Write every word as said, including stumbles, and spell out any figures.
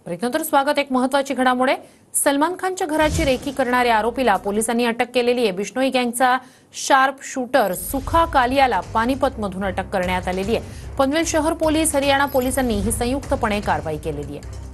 ब्रेकनंतर स्वागत। एक महत्त्वाची घडामोड आहे। सलमान खानच्या घराची रेकी करणाऱ्या आरोपीला पोलिसांनी अटक केलेली आहे। बिश्नोई गँगचा शार्प शूटर सुखा कालियाला पानिपतमधून अटक करण्यात आलेली आहे। पनवेल शहर पोलीस, हरियाणा पोलिसांनी ही संयुक्तपणे कारवाई केलेली आहे।